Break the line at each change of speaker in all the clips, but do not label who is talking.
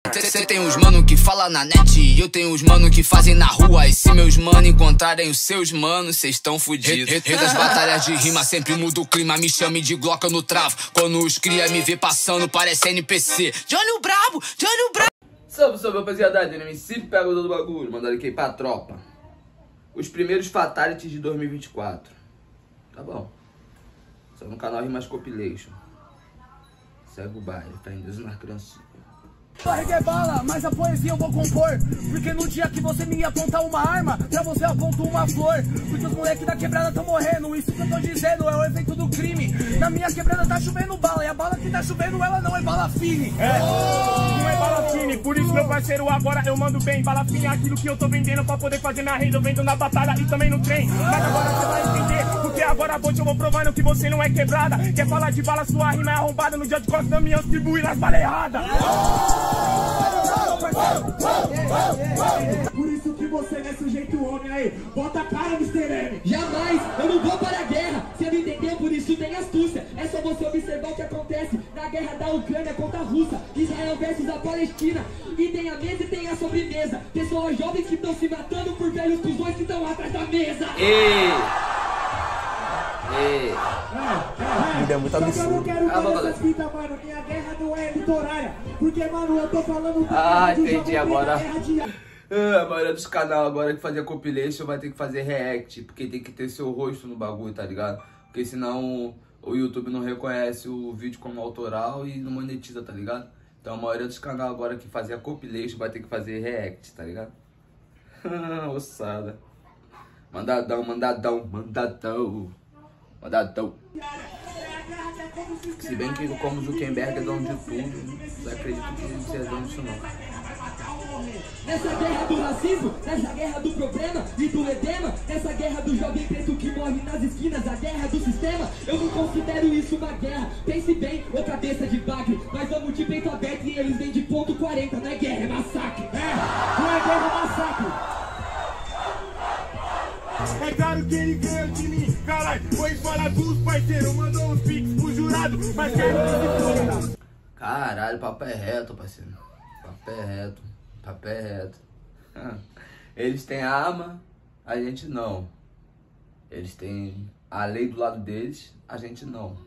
Cê tem uns mano que fala na net e eu tenho uns mano que fazem na rua. E se meus mano encontrarem os seus manos, cês tão fudidos. Rei das batalhas de rima, sempre muda o clima. Me chame de Glock, eu no travo. Quando os cria me vê passando, parece NPC. Johnny o Brabo, Johnny o Brabo.
Salve, rapaziada, MC pega do bagulho, mandando aqui pra tropa. Os primeiros fatalities de 2024. Tá bom. Só no canal Rimas Compilation. Segue o baile, tá em Deus nas crianças.
Carreguei bala, mas a poesia eu vou compor. Porque no dia que você me apontar uma arma, pra você eu aponto uma flor. Porque os moleques da quebrada tão morrendo. Isso que eu tô dizendo é o efeito do crime. Na minha quebrada tá chovendo bala, e a bala que tá chovendo ela não é bala fine.
Não é bala fine, por isso meu parceiro agora eu mando bem. Bala fine é aquilo que eu tô vendendo pra poder fazer minha renda. Eu vendo na batalha e também no trem. Mas agora você vai entender, porque agora a eu vou provando que você não é quebrada. Quer falar de bala, sua rima é arrombada. No dia de Costa da minha distribui nas balas erradas.
Por isso que você não é sujeito homem aí. Bota a cara, Mr. M.
Jamais, eu não vou para a guerra. Você não entendeu, por isso tem astúcia. É só você observar o que acontece na guerra da Ucrânia contra a Rússia, Israel versus a Palestina. E tem a mesa e tem a sobremesa. Pessoas jovens que estão se matando por velhos cuzões que estão atrás da mesa.
Vida é muito absurdo.
Eu não quero ver essas fitas, mano. Minha guerra não é litorária. Porque, mano, eu tô falando...
Entendi agora. A maioria dos canais agora que fazia compilation vai ter que fazer react. Porque tem que ter seu rosto no bagulho, tá ligado? Porque senão o YouTube não reconhece o vídeo como autoral e não monetiza, tá ligado? Então a maioria dos canais agora que fazia compilation vai ter que fazer react, tá ligado? Ossada. Mandadão, mandadão, mandadão. Mandadão. Se bem que como o Zuckerberg é dono de tudo, não acredito que ele seja dono disso não.
Nessa guerra do racismo, nessa guerra do problema e do edema, nessa guerra do jovem preto que morre nas esquinas, a guerra do sistema, eu não considero isso uma guerra. Pense bem, ô cabeça de bagre, nós vamos de peito aberto e eles vêm de ponto 40, não é guerra, é massacre.
Não é guerra, é massacre.
É claro que ele ganhou de mim, caralho. Foi falar dos parceiros, mandou os piques pro jurado, mas quero que se foda.
Caralho, papo é reto, parceiro. Papo é reto, papo é reto. Eles têm arma, a gente não. Eles têm a lei do lado deles, a gente não.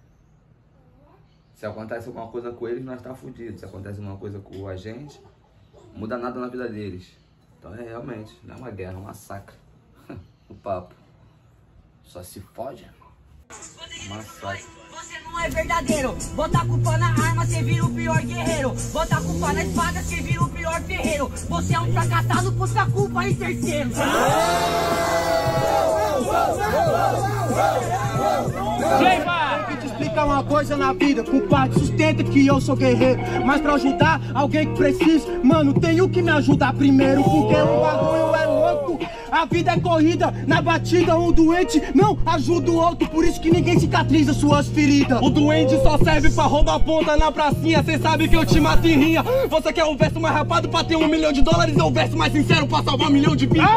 Se acontece alguma coisa com eles, nós tá fudido. Se acontece alguma coisa com a gente, não muda nada na vida deles. Então é realmente, não é uma guerra, é um massacre. O papo. Só se fode. Massacre.
Você não é verdadeiro. Bota a culpa na arma, você vira o pior guerreiro. Bota a culpa na espada, você vira o pior ferreiro. Você é um fracassado, puxa a culpa em terceiro.
Tenho que te explicar uma coisa na vida. Culpado sustenta que eu sou guerreiro. Mas pra ajudar alguém que precisa, mano, tenho que me ajudar primeiro. Porque o bagulho é louco. A vida é corrida, na batida um doente não ajuda o outro. Por isso que ninguém cicatriza suas feridas. O doente só serve pra roubar ponta na pracinha. Cê sabe que eu te mato em rinha. Você quer o verso mais rapado pra ter $1 milhão? Ou o verso mais sincero pra salvar 1 milhão de vidas?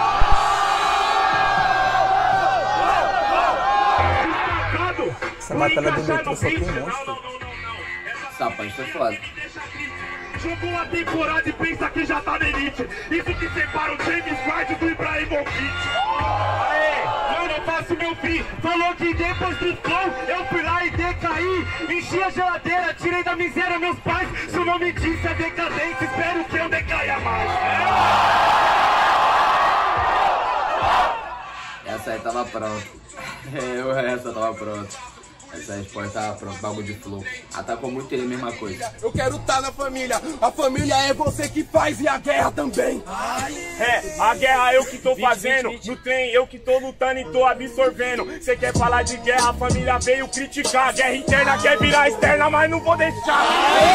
Essa batalha do metrô só tem monstro.
Sapa, isso é foda.
Jogou uma temporada e pensa que já tá na elite. Isso que separa o James White do Ibrahimovic. Aê, eu não faço meu fim. Falou que depois do flow eu fui lá e decaí. Enchi a geladeira, tirei da miséria meus pais. Se o nome disso é decadência, espero que eu decaia mais.
Essa aí tava pronta. Essa tava pronta. Essa resposta tava pronta, bagulho de flow. Atacou muito ele, mesma coisa.
Eu quero estar na família. A família é você que faz e a guerra também.
É, a guerra eu que tô fazendo. No trem eu que tô lutando e tô absorvendo. Cê quer falar de guerra, a família veio criticar. Guerra interna quer virar externa, mas não vou deixar.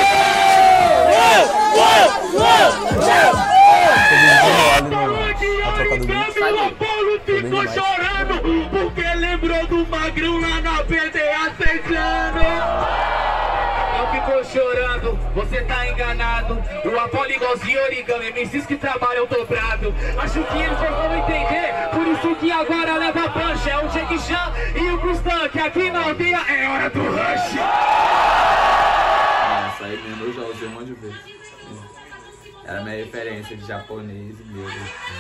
Ficou chorando porque lembrou do magrão lá na PDA 6 anos. Não ficou chorando, você tá enganado. O Apolo igualzinho origami, MCs que trabalham dobrado. Acho que eles já vão entender, por isso que agora leva a prancha. É o Jackie Chan e o Cristã, que aqui na aldeia é hora do rush.
Essa aí mesmo eu já usei um monte de vezes. Era minha referência de japonês e meu.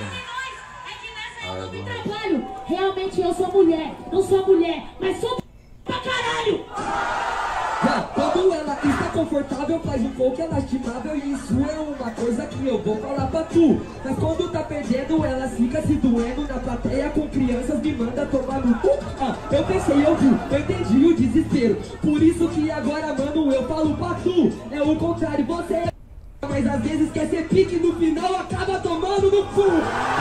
Caralho, realmente eu sou mulher, não sou mulher, mas sou pra caralho!
Quando ela está confortável, faz um pouco, é lastimável. E isso é uma coisa que eu vou falar pra tu. Mas quando tá perdendo, ela fica se doendo na plateia com crianças, me manda tomar no cu. Eu pensei, eu vi, eu entendi o desespero. Por isso que agora, mano, eu falo pra tu. É o contrário, você é mas às vezes quer ser pique, no final acaba tomando no cu.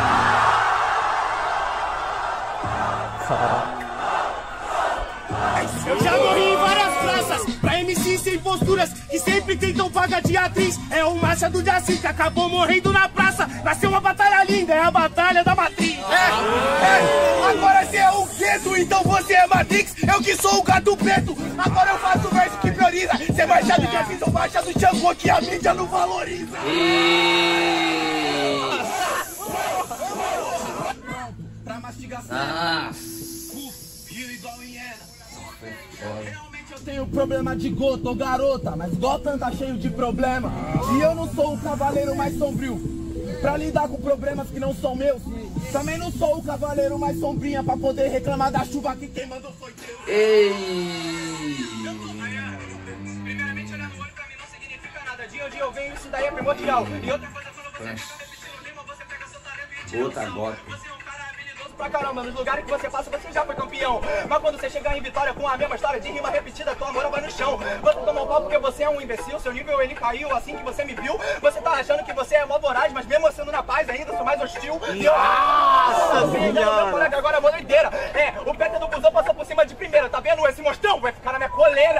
Eu já morri em várias praças pra MC sem posturas que sempre tentam vaga de atriz. É o Márcia do Jaci que acabou morrendo na praça. Nasceu uma batalha linda, é a batalha da matriz. Agora você é o Gueto, então você é Matrix. Eu que sou o gato preto, agora eu faço o verso que prioriza. Cê é Machado de Assis ou Machado de Django que a mídia não valoriza. Pra mastigação. Realmente eu tenho problema de gota, ô garota, mas Gotham tá cheio de problema. E eu não sou o cavaleiro mais sombrio pra lidar com problemas que não são meus. Também não sou o cavaleiro mais sombrinha pra poder reclamar da chuva que quem mandou foi Deus. Primeiramente olhar no olho pra mim não significa nada. Dia a dia eu venho, isso daí é primordial. E outra coisa, quando você resolve esse problema, você pega seu talento e tira o seu. Você é um cara habilidoso pra caramba. Nos lugares que você passa, você já foi campeão. Mas quando você chegar em Vitória com a mesma história de rima repetida, tua moral vai no chão. Você tomou um pau porque você é um imbecil. Seu nível ele caiu assim que você me viu. Você tá achando que você é mó voraz, mas mesmo sendo na paz ainda sou mais hostil. Nossa, você engana meu colega, agora é mó doideira. O Peter do busão passou por cima de primeira. Tá vendo? Esse mostrão vai ficar na minha coleira.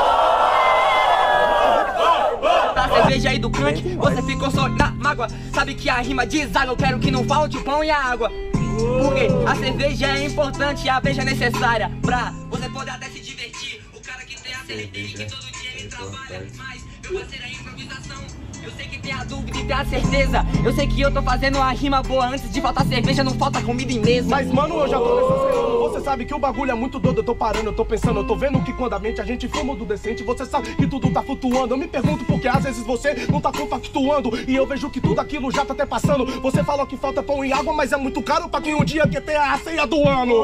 Da cerveja aí do crank, você ficou só na mágoa. Sabe que a rima diz água, eu quero que não falte o pão e a água. Porque a cerveja é importante e a beija é necessária pra você poder até se divertir. O cara que tem a cerveja que todo dia ele trabalha. Mas meu parceiro é improvisação. Eu sei que tem a dúvida e tem a certeza. Eu sei que eu tô fazendo uma rima boa. Antes de faltar cerveja, não falta comida em mesa.
Mas mano, eu já tô nessa. Você sabe que o bagulho é muito doido. Eu tô parando, eu tô pensando, eu tô vendo que quando a mente a gente fuma do decente, você sabe que tudo tá flutuando. Eu me pergunto porque às vezes você não tá compactuando. E eu vejo que tudo aquilo já tá até passando. Você falou que falta pão e água, mas é muito caro pra quem um dia quer ter a ceia do ano.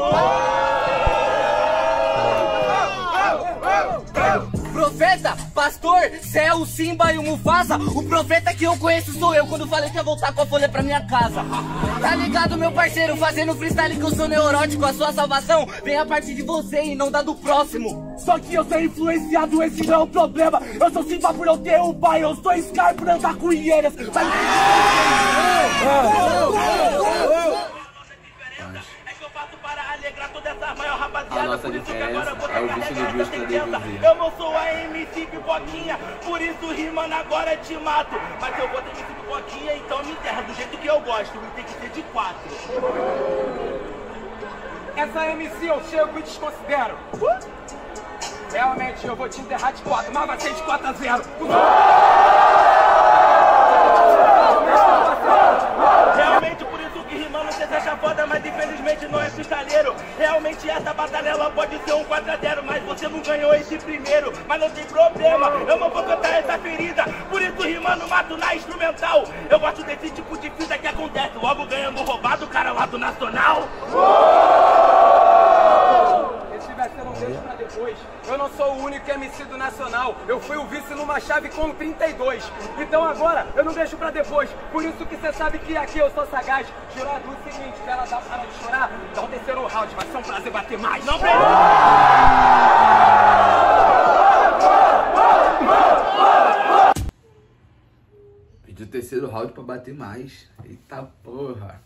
Profeta, pastor, céu, Simba e o Mufasa. O profeta que eu conheço sou eu quando falei que ia voltar com a folha pra minha casa. Tá ligado, meu parceiro, fazendo freestyle que eu sou neurótico. A sua salvação vem a partir de você e não da do próximo.
Só que eu sou influenciado, esse não é o problema. Eu sou Simba por eu ter um pai, eu sou Sky por andar com hienas. Mas...
A nossa diferença é o bicho do bicho da DVZ.
Eu não sou a MC Pipoquinha, por isso rimando agora te mato. Mas eu vou ter MC Pipoquinha, então me enterra do jeito que eu gosto. Me tem que ser de 4. Essa MC eu chego e desconsidero. Realmente eu vou te enterrar de 4, mas vai ser de 4-0. Realmente por isso que rimando você acha foda, mas infelizmente não é freestyleiro. Realmente essa batalha ela pode ser um 4-0, mas você não ganhou esse primeiro. Mas não tem problema, eu não vou cantar essa ferida. Por isso rimando mato na instrumental. Eu gosto desse tipo de fita que acontece logo ganhando roubado o cara lá do Nacional. Esse vai ser um beijo pra depois. Eu não sou o único MC do Nacional. Eu fui o vice numa chave com 32. Então agora eu não deixo pra depois. Por isso que você sabe que aqui eu sou sagaz. Jurar do seguinte, que ela dá para de chorar. Dá um terceiro round, vai ser um prazer bater mais. Não prende!
Pediu o terceiro round pra bater mais. Eita porra.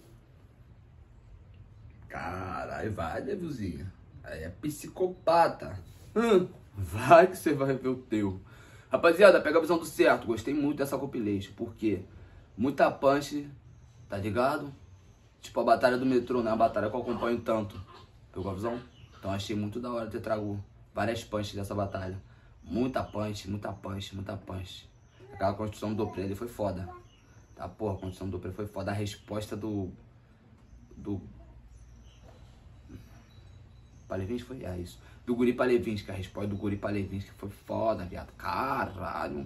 Caralho, vai, Devilzinho. Aí é psicopata. Vai que você vai ver o teu. Rapaziada, pega a visão do certo. Gostei muito dessa compilation. Por quê? Muita punch, tá ligado? Tipo a batalha do metrô, né? A batalha que eu acompanho tanto. Pegou a visão? Então achei muito da hora ter trago várias punches dessa batalha. Muita punch, muita punch, muita punch. Aquela construção do Doppler ali foi foda. Tá, porra, a construção do Doppler foi foda. A resposta do Pra Levinsky foi? É isso. Do Guri pra Levinsky, a resposta do Guri pra Levinsky foi foda, viado. Caralho.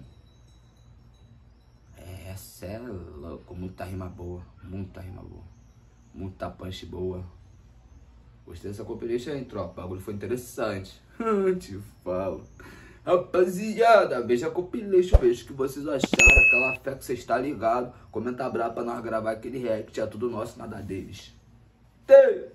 É, cê é louco. Muita rima boa. Muita rima boa. Muita punch boa. Gostei dessa compilation aí, tropa. O bagulho foi interessante. Te falo. Rapaziada, veja a compilation, veja o que vocês acharam. Aquela fé que vocês estão ligados. Comenta brabo pra nós gravar aquele react. É tudo nosso, nada deles. Tem.